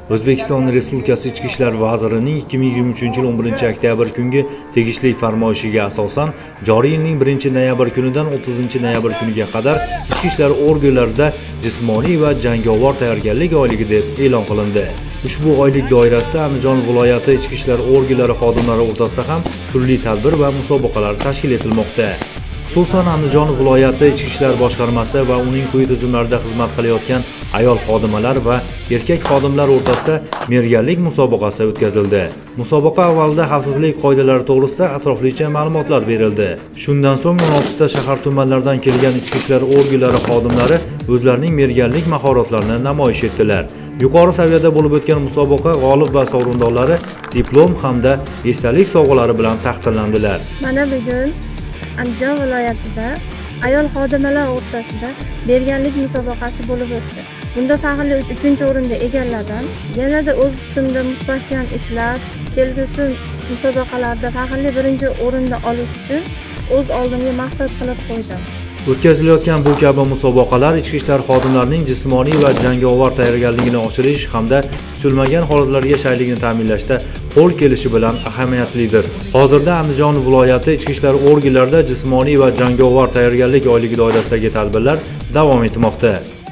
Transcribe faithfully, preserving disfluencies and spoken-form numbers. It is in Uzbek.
O'zbekiston Respublikasi Ichki ishlar vazirining ikki ming yigirma uchinchi yil o'n birinchi oktyabr kungi tegishli farmoyishiga asosan joriy yilning birinchi noyabr kunidan o'ttizinchi noyabr kuniga qadar ichki ishlar organlarida jismoniy va jangovar tayyorgarlik oyligi deb e'lon qilindi. Ushbu oylik doirasida Andijon viloyati ichki ishlar organlari xodimlari o'rtasida ham turli tadbir va musobaqalar tashkil etilmoqda. Xususan Andijon viloyati ichki ishlar boshqarmasi va uning quyi tizimlarida xizmat qilayotgan ayol xodimalar va erkak xodimlar o'rtasida merganlik musobaqasi o'tkazildi. Musobaqa avvalida xavfsizlik qoidalari to'g'risida atroflicha ma'lumotlar berildi. Shundan so'ng o'n oltita shahar tumanlaridan kelgan ichki ishlar organlari xodimlari o'zlarining merganlik mahoratlarini namoyish etdilar. Yuqori saviyada bo'lib o'tgan musobaqa g'olib va sovrindorlari diplom hamda esdalik sovg'alari bilan taqdirlandilar. Mana bugun Andijon viloyatida ayol xodimalar o'rtasida berganlik musobaqasi bo'lib o'tdi. Bunda faxrli uchinchi o'rinni egalladim. Yanada o'z ustimda mustahkam ishlab, kelgusi musobaqalarda faxrli birinchi o'rinni olish uchun o'z oldimga maqsad qilib qo'ydim. O'tkazilayotgan bu kabi musobaqalar ichki ishlar xodimlarining jismoniy va jangovar tayyorgarligini oshirish hamda kutilmagan holatlarga shayligini ta'minlashda qo'l kelishi bilan ahamiyatlidir. Hozirda Andijon viloyati ichki ishlar organlarida jismoniy va jangovar tayyorgarlik oyligi doirasidagi tadbirlar davom etmoqda.